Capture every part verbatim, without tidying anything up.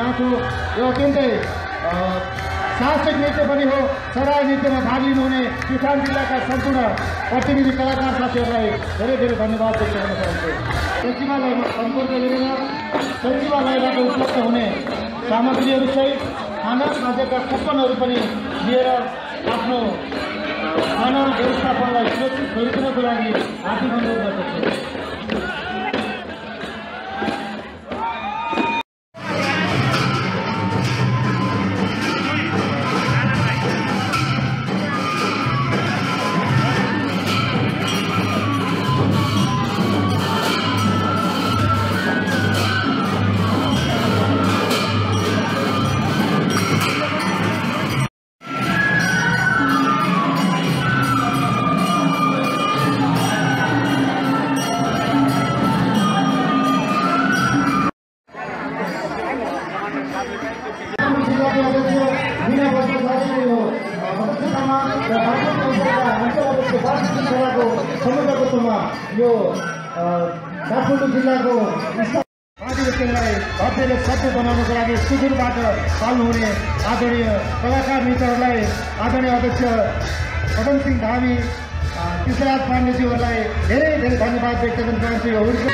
चाहन्छु। यो अत्यन्तै साहसिक नृत्य पनि हो। सराय नृत्यमा भाग लिनुहुने किसान जिल्लाका सम्पूर्ण प्रतिनिधि कलाकार साथीहरूलाई धेरै धेरै धन्यवाद व्यक्त गर्न चाहन्छु। सचिवालयमा सम्पर्क गरेर सचिवालयबाट उपलब्ध हुने सामग्रीहरू सहित खाना खाजाका कुपनहरू पनि लिएर आफ्नो खाना व्यवस्थापनलाई सुरक्षित गरिदिनको लागि हार्दिक अनुरोध गर्दछु। यो काठमाडौँ जिल्लाको आदिवासीलाई भव्यले सभ्य बनाउनको लागि सुदूरबाट पाल्नुहुने आदरणीय कलाकार मित्रहरूलाई, आदरणीय अध्यक्ष पदम सिंह धामी, कृष्णराज पाण्डेज्यूहरूलाई धेरै धेरै धन्यवाद व्यक्त गर्न चाहन्छु।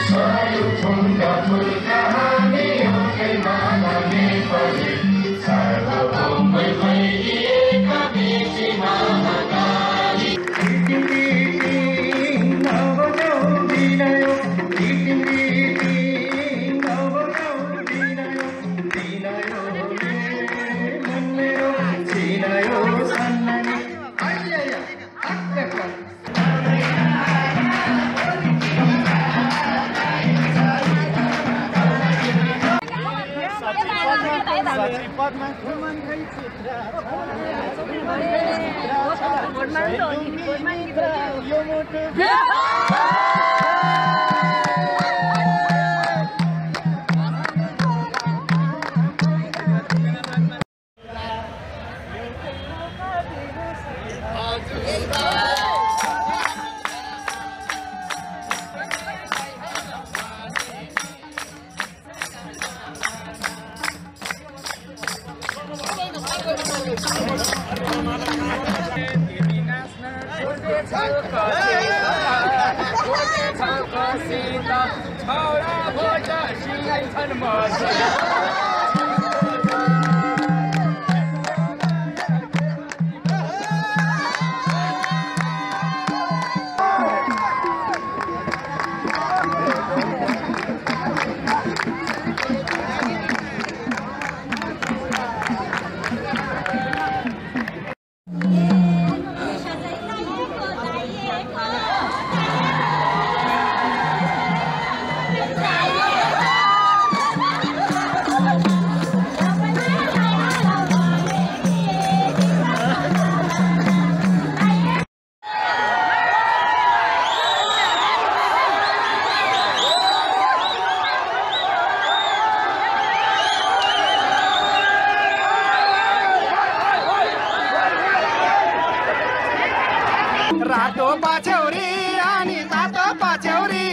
रातो पाछ्यौरी अनि तातो पाछ्यौरी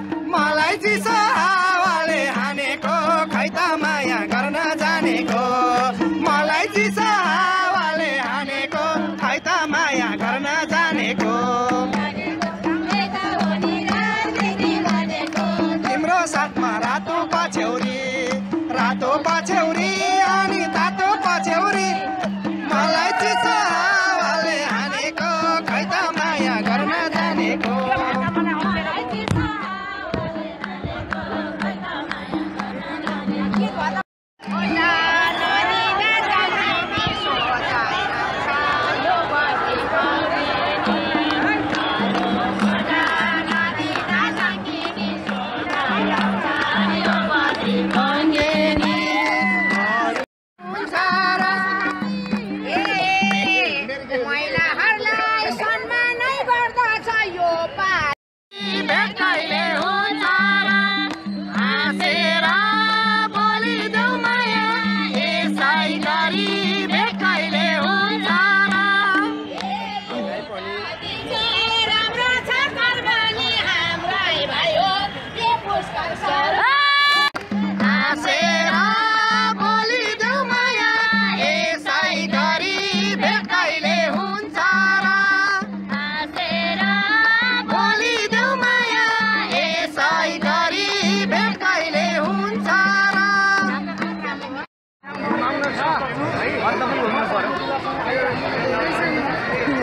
मलाई चिसो हावाले हानेको खै त माया गर्न जानेको मलाई चिसो हावाले हानेको खै त माया गर्न जानेको तिम्रो साथमा रातो पाछ्यौरी रातो पाछ्यौरी अनि तातो पाछ्यौरी मलाई चिसो हावाले हानेको खै त माया गर्न जानेको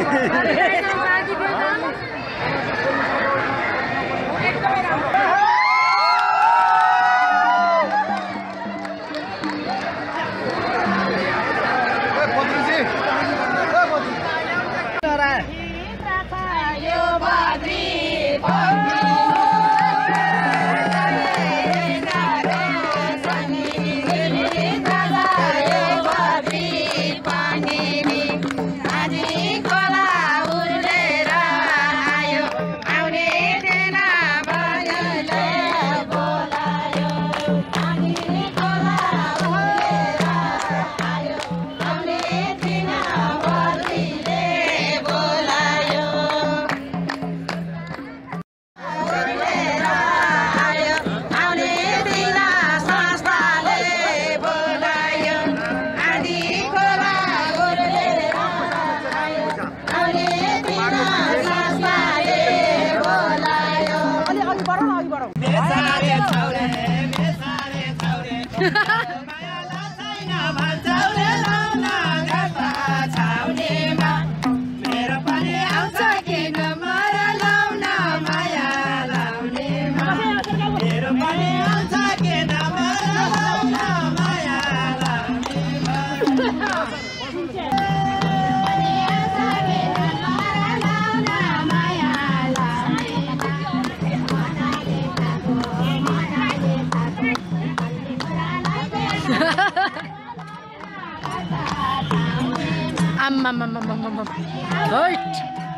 Amma, amma, amma, amma. Right.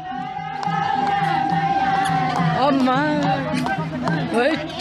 Amma. Right.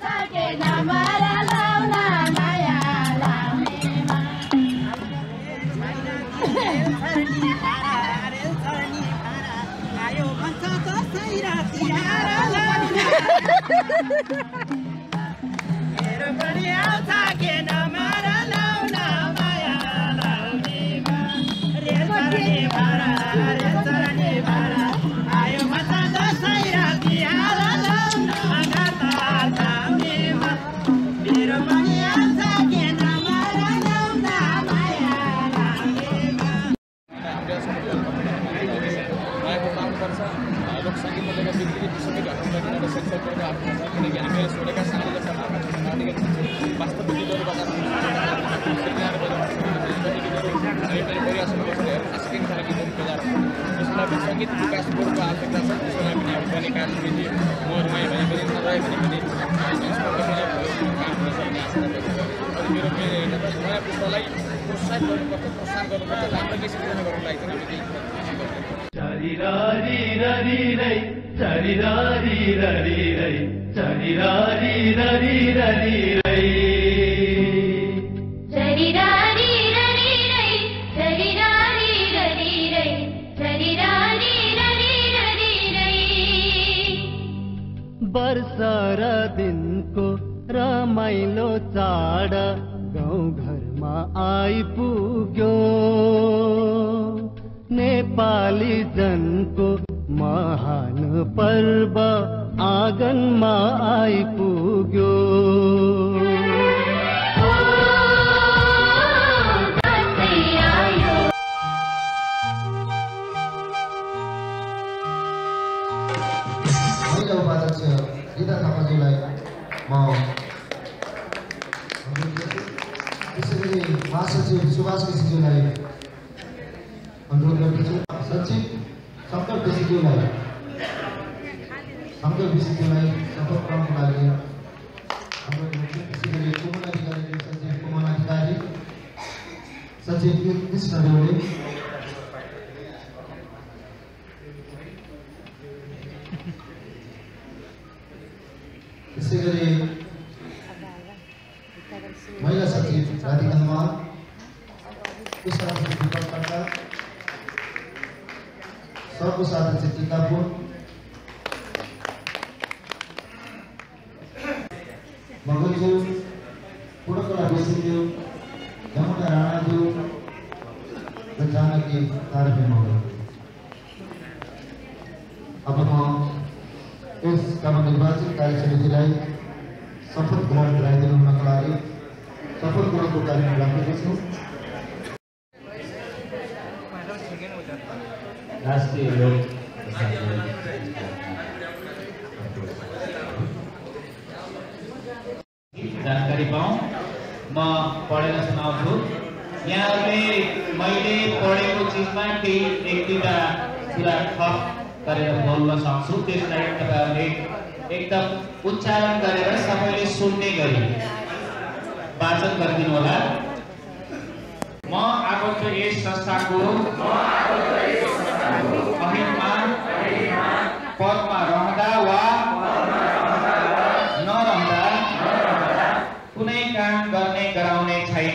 Sakit bekas berupa afektasi selain pernikahan ini, mau main banyak banyak cerai banyak banyak sebagainya sebagainya semuanya mulai perusahaan baru perusahaan baru dalam lagi sebenarnya baru lagi nanti. Cari rari rari rari cari rari rari rari cari rari rari rari rari cari rari rari rari cari rari rari rari cari rari rari rari rari बरसारा दिन को रमाइलो चाडा गाउँ घरमा आइपुग्यो नेपाली जनको महान पर्व आँगनमा आइपुग्यो Kita sama Julai mau त्यसैगरी महासचिव सुभाष केसीज्यूलाई अनुरोध गर्दछु सचिव शङ्कर केसीज्यूलाई शङ्कर केसीज्यूलाई शपथ ग्रहणको लागि अनुरोध गर्छु त्यसैगरी कुमन अधिकारी सचिव कुमन अधिकारी सचिव कृष्ण देवले त्यसैगरी महिला सचिव राधिका हनुमान कृष्ण दीपक सरकार सर्वसाधारण टिकापुर मगरज्यू पुडकला बेसिज्यू यमुना राणाज्यू र जानकी तारफी मगर अब म यस काम निर्वाचन कार्य समितिलाई शपथ ग्रहण गराइदिनु हुनका लागि शपथ ग्रहणको कार्यक्रम राखेको छु। राष्ट्रिय योग जानकारी पाऊँ म पढेर सुनाउँछु। यहाँहरूले मैले पढेको चिजमा केही एक दुईवटा कुरा थप गरेर बोल्न सक्छु, त्यसलाई तपाईँहरूले एकदम उच्चारण गरेर सबैले सुन्ने गरी वाचन गरिदिनु होला। म आबद्ध यस संस्थाको अहितमा पदमा रहँदा वा नरहँदा कुनै काम गर्ने गराउने छैन।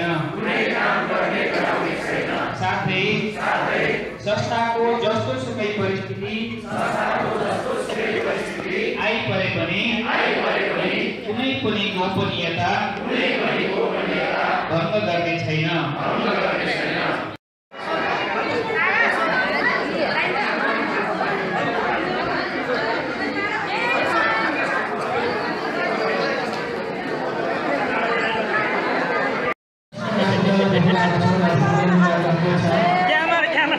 साथै संस्थाको जस्तो सुकै परिस्थिति आइपरे पनि कुनै पनि गोपनीयता भङ्ग गर्ने छैन। क्यामेरा क्यामेरा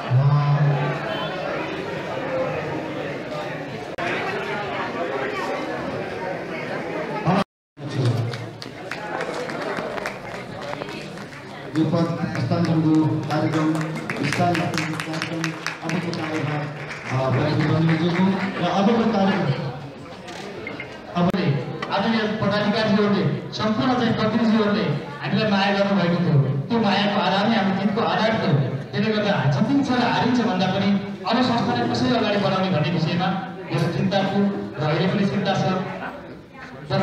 यो पद हस्तान्तरणको कार्यक्रम स्थान कार्यक्रम अबको कार्यभार बन्नेछु र अबको कार्यक्रम अबले आदरणीय पदाधिकारीहरूले सम्पूर्ण चाहिँ प्रतिनिधिहरूले हामीलाई माया गर्नुभएको थियो। त्यो मायाको आधार नै हाम्रो गीतको आधार थियो। त्यसले गर्दा जितिन्छ र हारिन्छ भन्दा पनि अब संस्थालाई कसरी अगाडि बढाउने भन्ने विषयमा मेरो चिन्ता थियो र अहिले पनि चिन्ता छ। तर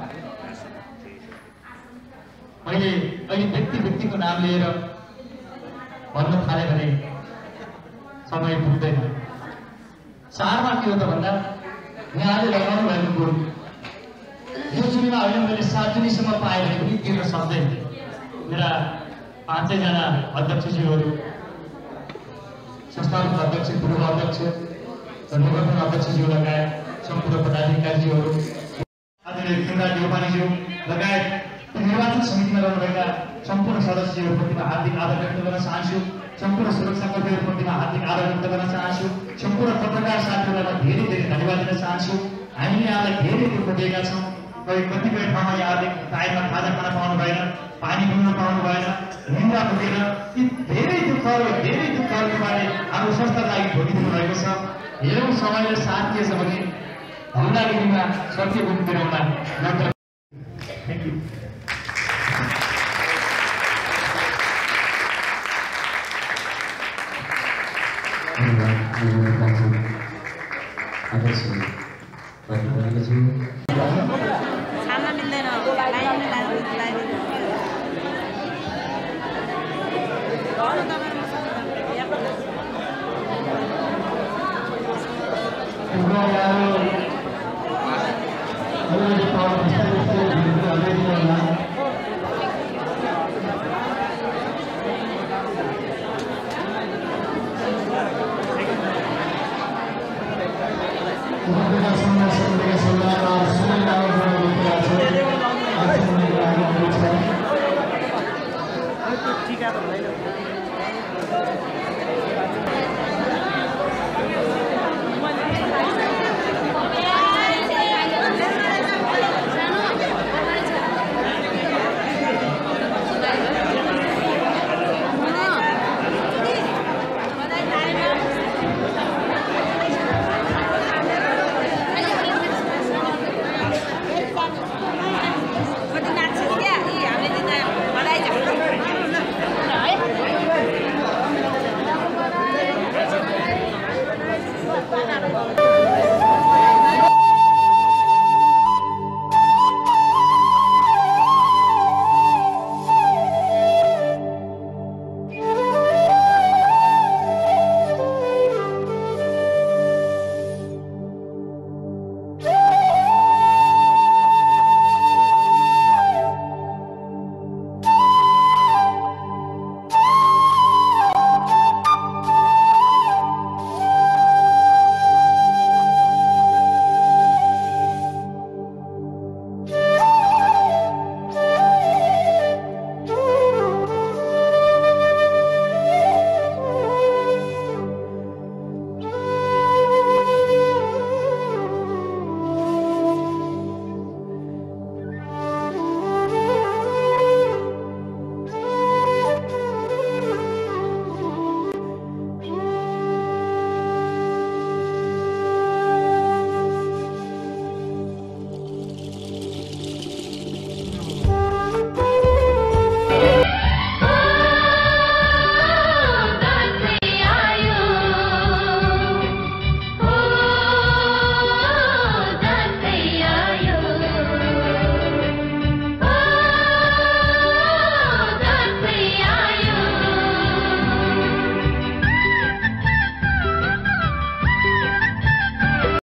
मैले अहिले व्यक्ति व्यक्तिको नाम लिएर भन्न थालेँ भने समय पुग्दैन। सारमा के हो त भन्दा यहाँले लगाउनु भएको कुरो यो चुनावमा अहिले मैले सात जुनीसम्म पाएँ भने पनि तिर्न सक्दैन। मेरा पाँचैजना अध्यक्षज्यूहरू, संस्थानको अध्यक्ष, पूर्व अध्यक्ष र निवर्तन अध्यक्षज्यू लगायत सम्पूर्ण पदाधिकारीज्यूहरू, आदरणीय कृष्णराज ढोपानीज्यू लगायत निर्वाचन समितिमा रहनुभएका सम्पूर्ण सदस्यहरूप्रतिमा हार्दिक आदर व्यक्त गर्न चाहन्छु। सम्पूर्ण सुरक्षाकर्मीहरूप्रतिमा हार्दिक आदर व्यक्त गर्न चाहन्छु। सम्पूर्ण पत्रकार साथीहरूलाई धेरै धेरै धन्यवाद दिन चाहन्छु। हामीले यहाँलाई धेरै दुःख दिएका छौँ। कति कतिपय ठाउँमा यहाँले टाइममा खाजा खान पाउनु भएन, पानी पिउन पाउनु भएन, निन्द्रा पुगेन। यी धेरै दुःखहरू धेरै दुःखहरूको बारे हाम्रो संस्थाको लागि भोगिदिनु भएको छ। हेरौँ समयले साथ दिएछ भने हौलागिरीमा सत्य गुणमा नत्र। Thank you. खाना मिल्दैन Terima kasih.